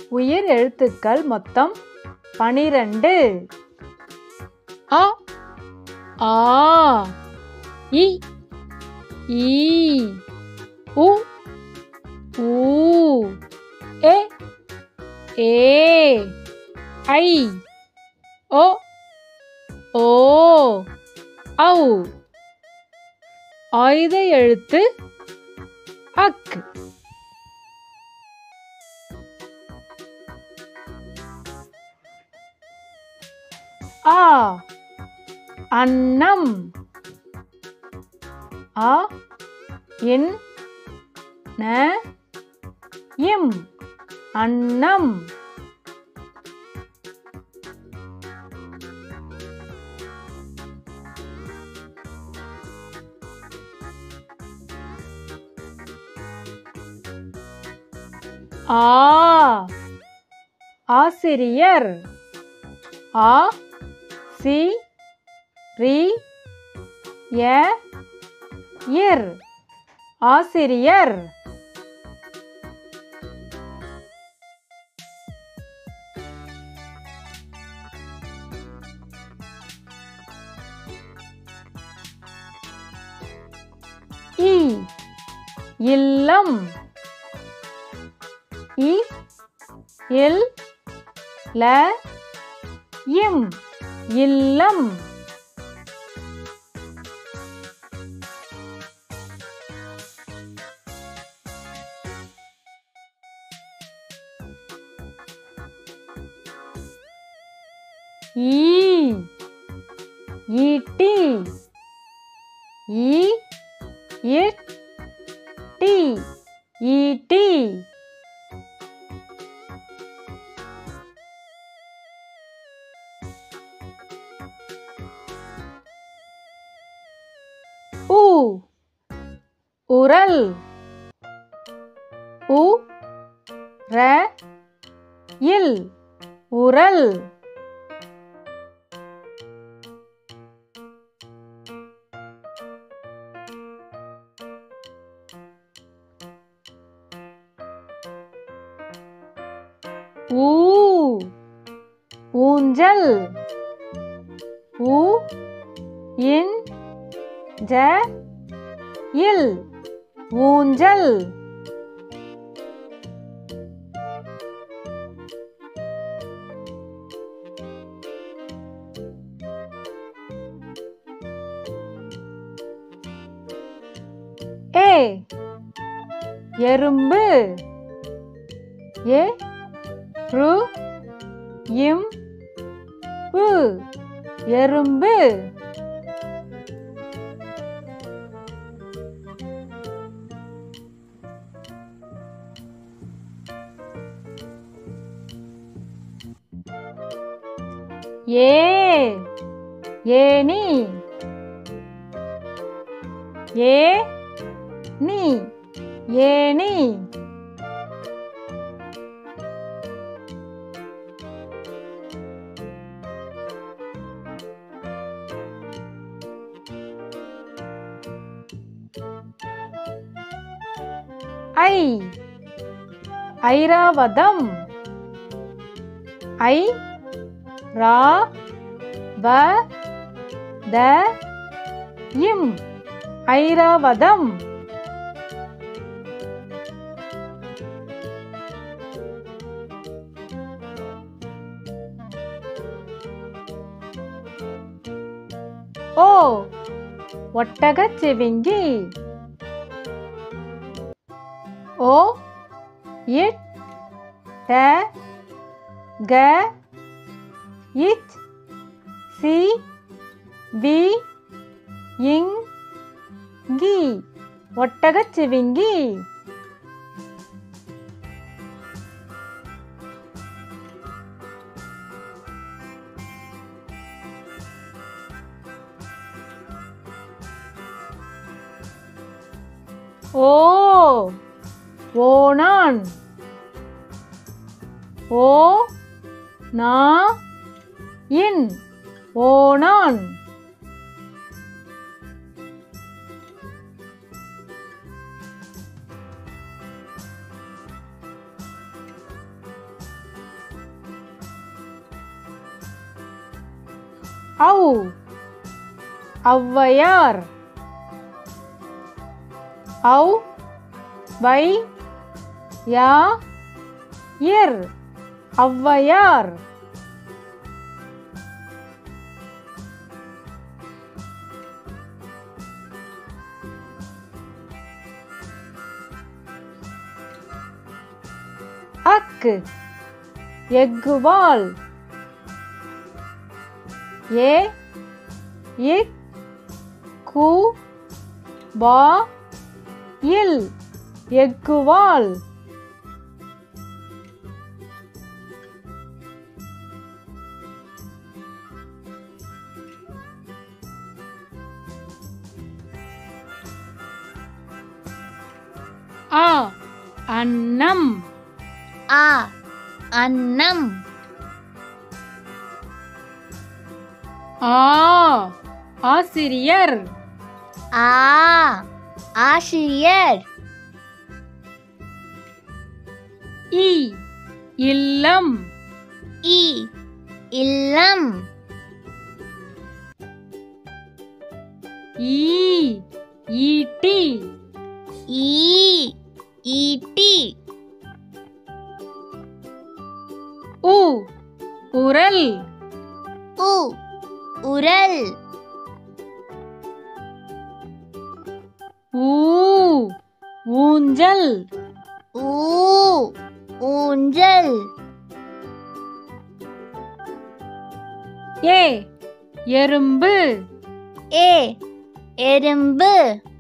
உயிர் எழுத்துக்கள் மொத்தம் 12. அ ஆ இ ஈ உ ஊ எ ஏ ஐ ஒ ஓ ஔ. ஆயுத எழுத்து அக். ஆ அன்னம். அ இன் ந இம் அன்னம். ஆ ஆசிரியர். ஆ சி ரி ய இர் ஆசிரியர். இ இல்லம். இ இல் ல இம் இல்லம். ஈ ஈட்டி. ஈ இட் டி ஈட்டி. உ உரல். உ ர இல் உரல். ஊ ஊஞ்சல். ஊ இன் ஜ இல் ஊஞ்சல். ஏ எறும்பு. ஏ ரு இம் பு எறும்பு. ஏ ஏனி. ஏ நீ ஏனி. ஐ ஐராவதம். ஐ ரா வ த இம் ஐராவதம். ஓ ஒட்டகச்சிவிங்கி. ஓ இட் ட க இச் சி வி இங் கி ஒட்டகச்சிவிங்கி. ஓ ஓணான். ஓ நா இன் ஓணான். ஔ ஔவையார். ஔ வை யா இர் ஔவையார். அக்கு எக்குவால். ஏ இக் கு வா இல் எக்குவால். ஆ அன்னம். ஆ அன்னம். ஆ ஆசிரியர். ஆ ஆசிரியர். இ இல்லம். இ இல்லம். ஈ ஈட்டி. ஈ ஈட்டி. உ உரல். உ உரல். ஊ ஊஞ்சல். ஊ ஊஞ்சல். ஏ எறும்பு. ஏ எறும்பு.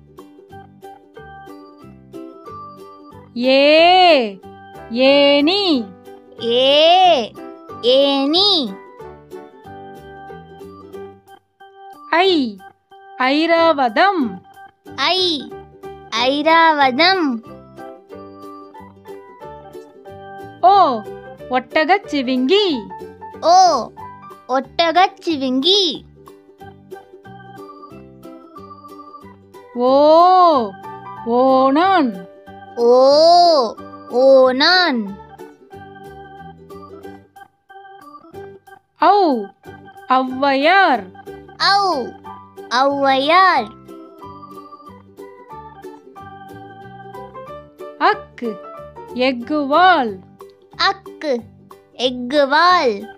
ஏ ஏணி. ஏ ஏணி. ஐ ஐராவதம். ஐ ஐராவதம். ஓ ஒட்டகச்சிவிங்கி. ஓ ஒட்டகச்சிவிங்கி. ஓ ஓணான். ஓ ஓணான். ஔ ஔவையார். ஔ ஔவையார். அக்கு எக்குவால். அக்கு எக்குவால்.